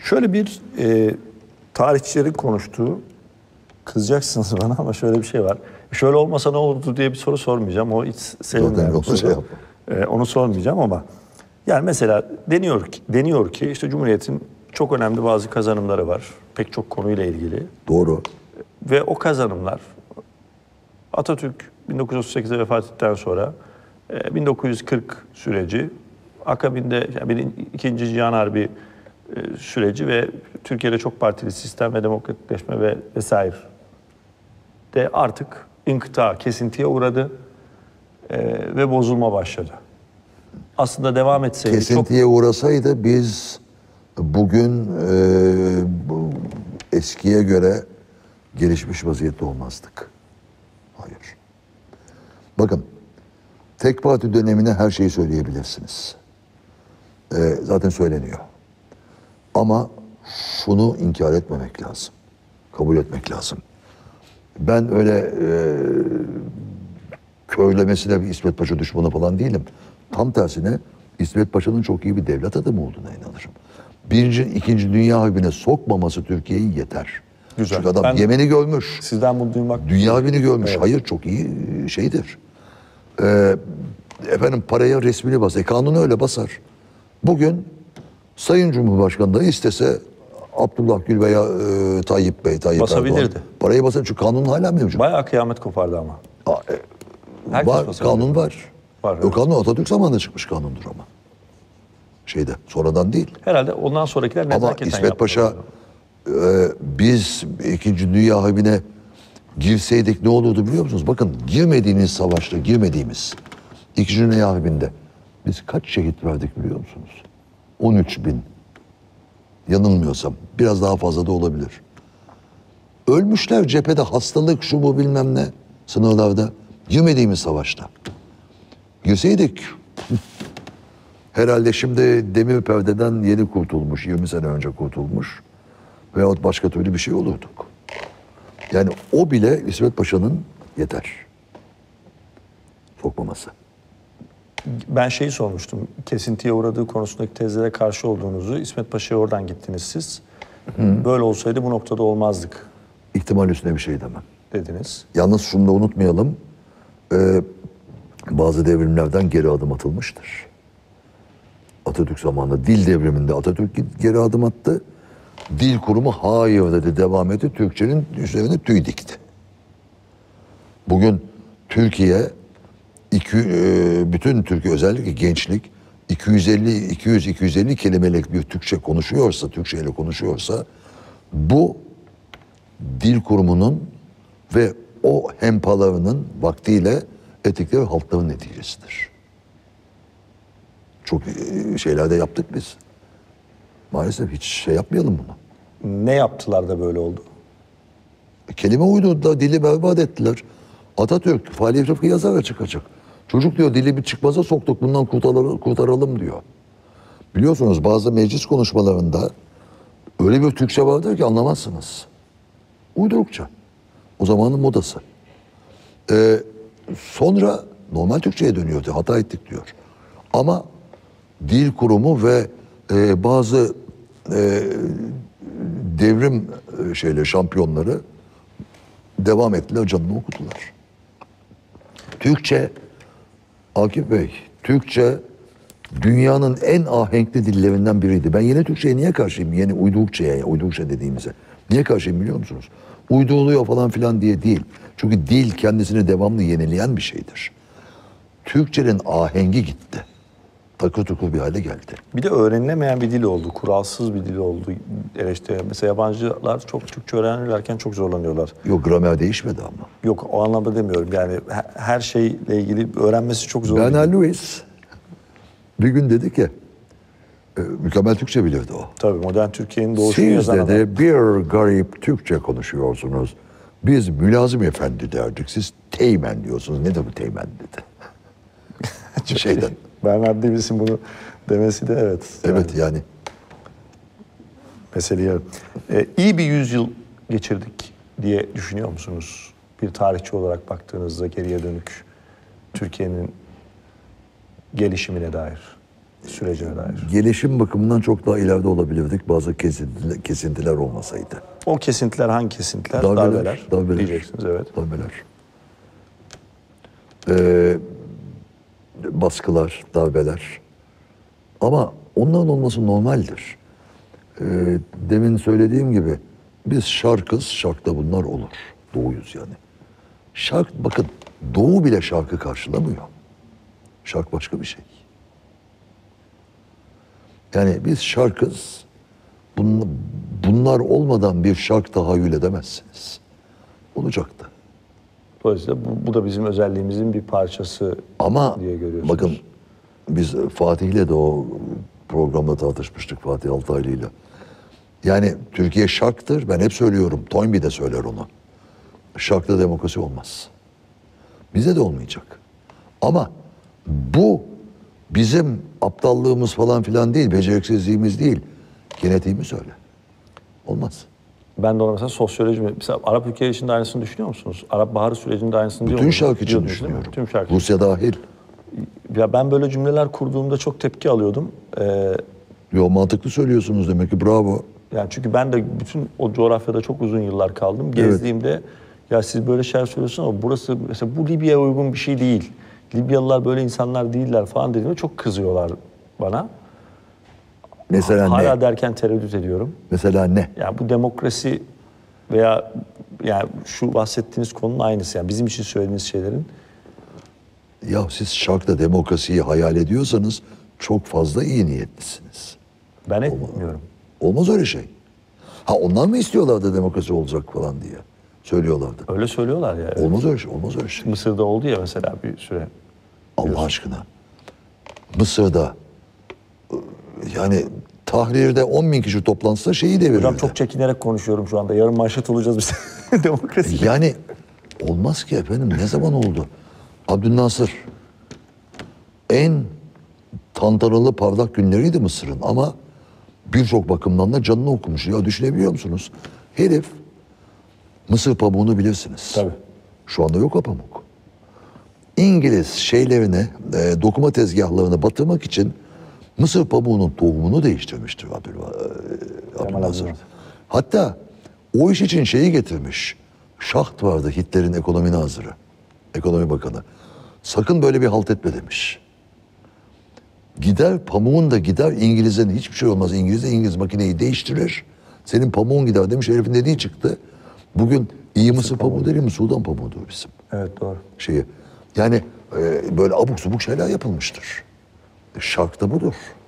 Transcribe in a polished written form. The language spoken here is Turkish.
Şöyle bir tarihçilerin konuştuğu, kızacaksınız bana ama şöyle bir şey var. Şöyle olmasa ne olurdu diye bir soru sormayacağım. O hiç sevinmeyen bir soru. Onu sormayacağım ama yani mesela deniyor ki işte Cumhuriyet'in çok önemli bazı kazanımları var. Pek çok konuyla ilgili. Doğru. Ve o kazanımlar Atatürk 1938'de vefat ettikten sonra 1940 süreci, akabinde yani ikinci Cihan Harbi süreci ve Türkiye'de çok partili sistem ve demokratikleşme ve vesaire de artık kesintiye uğradı ve bozulma başladı. Aslında devam etseydi kesintiye uğrasaydı biz bugün bu eskiye göre gelişmiş vaziyette olmazdık. Hayır. Bakın, tek parti dönemine her şeyi söyleyebilirsiniz. Zaten söyleniyor. Ama şunu inkar etmemek lazım. Kabul etmek lazım. Ben öyle körlemesine bir İsmet Paşa düşmanı falan değilim. Tam tersine İsmet Paşa'nın çok iyi bir devlet adamı olduğuna inanırım. Birinci, ikinci Dünya Harbi'ne sokmaması Türkiye'yi yeter. Güzel. Çünkü adam Yemen'i görmüş. Sizden bunu duymak... Dünya Harbi'ni görmüş. Evet. Hayır, çok iyi şeydir. Efendim paraya resmini basar. Kanunu öyle basar. Bugün Sayın Cumhurbaşkanı da istese Abdullah Gül veya Tayyip basabilirdi. Erdoğan parayı basar. Çünkü kanun hala mevcut. Bayağı kıyamet kopardı ama. Var, kanun var. Var, o kanun Atatürk zamanında çıkmış kanundur ama. Sonradan değil. Herhalde ondan sonrakiler nezaketen ama İsmet Paşa biz 2. Dünya Harbi'ne girseydik ne olurdu biliyor musunuz? Bakın girmediğimiz 2. Dünya Harbi'nde biz kaç şehit verdik biliyor musunuz? 13.000. Yanılmıyorsam. Biraz daha fazla da olabilir. Ölmüşler cephede, hastalık şu bu bilmem ne sınırlarda. Girmediğimiz savaşta. Girseydik herhalde şimdi demir perdeden yeni kurtulmuş, 20 sene önce kurtulmuş veyahut başka türlü bir şey olurduk. Yani o bile İsmet Paşa'nın yeter sokmaması. Ben şeyi sormuştum, kesintiye uğradığı konusundaki tezlere karşı olduğunuzu, İsmet Paşa'ya oradan gittiniz siz. Böyle olsaydı bu noktada olmazdık. İhtimal üstüne bir şey demem. Dediniz. Yalnız şunu da unutmayalım, bazı devrimlerden geri adım atılmıştır. Atatürk zamanında dil devriminde Atatürk geri adım attı. Dil kurumu hayır dedi, devam etti. Türkçenin üzerine tüy dikti. Bugün Türkiye, bütün Türkiye özellikle gençlik 200-250 kelimelik bir Türkçe ile konuşuyorsa bu dil kurumunun ve o hempalarının vaktiyle etikleri halkların neticesidir. Çok şeyler de yaptık biz. Maalesef hiç şey yapmayalım bunu. Ne yaptılar da böyle oldu? Kelime uydurdular, dili berbat ettiler. Atatürk, Fahri Rıfkı yazar açık açık. Çocuk diyor dili bir çıkmaza soktuk, bundan kurtaralım diyor. Biliyorsunuz bazı meclis konuşmalarında öyle bir Türkçe vardır ki anlamazsınız. Uydurukça. O zamanın modası. Sonra normal Türkçe'ye dönüyordu. Hata ettik diyor. Ama dil kurumu ve bazı devrim şampiyonları devam ettiler, canını okudular. Türkçe, Akif Bey, Türkçe dünyanın en ahenkli dillerinden biriydi. Ben yeni Türkçe'ye niye karşıyım? Yeni uydurukça dediğimize. Niye karşıyım biliyor musunuz? Uyduruluyor falan filan diye değil. Çünkü dil kendisini devamlı yenileyen bir şeydir. Türkçenin ahengi gitti. Takır tukur bir hale geldi. Bir de öğrenilemeyen bir dil oldu, kuralsız bir dil oldu. Mesela yabancılar çok Türkçe öğrenirlerken çok zorlanıyorlar. Yok, gramer değişmedi ama. Yok, o anlamda demiyorum. Yani her şeyle ilgili öğrenmesi çok zor. Bernard Lewis bir gün dedi ki, mükemmel Türkçe bilirdi o. Tabii, modern Türkiye'nin doğuşunu yazan adam. Siz dedi bir garip Türkçe konuşuyorsunuz. Biz Mülazım Efendi derdik. Siz Teğmen diyorsunuz. Ne de bu Teğmen dedi. Şeyden. Bernard Lewis'in bunu demesi de evet. Evet yani. Meseleye. İyi bir yüzyıl geçirdik diye düşünüyor musunuz? Bir tarihçi olarak baktığınızda geriye dönük Türkiye'nin gelişimine dair. sürecine dair. Gelişim bakımından çok daha ileride olabilirdik bazı kesintiler olmasaydı. O kesintiler hangi kesintiler? Darbeler. Diyeceksiniz, evet. Darbeler. Baskılar, darbeler. Ama onların olması normaldir. Demin söylediğim gibi biz şarkız, şarkta bunlar olur. Doğuyuz yani. Şark, bakın Doğu bile şarkı karşılamıyor. Şark başka bir şey. Yani biz şarkız, bunlar olmadan bir şark tahayyül edemezsiniz. Olacaktı. Dolayısıyla bu da bizim özelliğimizin bir parçası Ama diye görüyorsunuz. bakın biz Fatih'le de o programda tartışmıştık, Fatih Altaylı'yla. Yani Türkiye şarktır, ben hep söylüyorum, Toynbee de söyler onu. Şarkta demokrasi olmaz. Bize de olmayacak. Ama bu bizim aptallığımız falan filan değil, beceriksizliğimiz değil. Genetiğimiz öyle. Olmaz. Ben de ona mesela sosyoloji, mesela Arap ülkeleri için de aynısını düşünüyor musunuz? Arap Baharı sürecinde aynısını diyor Bütün musunuz? şark için Diyordunuz, değil mi? düşünüyorum. Tüm şark için. Rusya dahil. Ya ben böyle cümleler kurduğumda çok tepki alıyordum. Yo, mantıklı söylüyorsunuz demek ki, bravo. Yani çünkü ben de bütün o coğrafyada çok uzun yıllar kaldım. Gezdiğimde ya siz böyle şeyler söylüyorsunuz ama burası mesela bu Libya'ya uygun bir şey değil. Libyalılar böyle insanlar değiller falan dediğimde çok kızıyorlar bana. Mesela Hala ne? derken tereddüt ediyorum. Mesela ne? Yani bu demokrasi veya yani şu bahsettiğiniz konunun aynısı. Yani bizim için söylediğiniz şeylerin. Ya siz şarkta demokrasiyi hayal ediyorsanız çok fazla iyi niyetlisiniz. Ben etmiyorum. Olmaz öyle şey. Ha, onlar mı istiyorlardı demokrasi olacak falan diye söylüyorlardı. Öyle söylüyorlar ya. Evet. Olmaz öyle şey, olmaz öyle şey. Mısır'da oldu ya mesela bir süre. Allah aşkına. Mısır'da yani Tahrir'de 10.000 kişi toplansa şeyi devirirdi. Hocam çok çekinerek konuşuyorum şu anda. Yarın manşet olacağız biz. Demokrasi. Yani olmaz ki efendim, ne zaman oldu? Abdülnasır en tantanalı parlak günleriydi Mısır'ın ama birçok bakımdan da canını okumuş. Ya düşünebiliyor musunuz? Herif, Mısır pamuğunu bilirsiniz. Tabii. Şu anda yok o pamuk. İngiliz şeylerine, dokuma tezgahlarını batırmak için Mısır pamuğunun tohumunu değiştirmiştir Abdülnasır. Hatta o iş için şeyi getirmiş. Şaht vardı, Hitler'in ekonomi nazırı, ekonomi bakanı. Sakın böyle bir halt etme demiş. Gider pamuğun da gider, İngiliz'den hiçbir şey olmaz. İngiliz makineyi değiştirir. Senin pamuğun gider demiş. Herifin dediği çıktı. Bugün iyi Mısır pamuğu değil mi? Sudan pamuğudur bizim. Evet, doğru. Yani böyle abuk subuk şeyler yapılmıştır. Şark da budur.